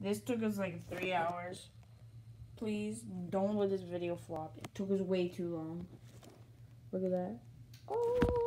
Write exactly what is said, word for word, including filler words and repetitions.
This took us like three hours. Please don't let this video flop. It took us way too long. Look at that. Oh.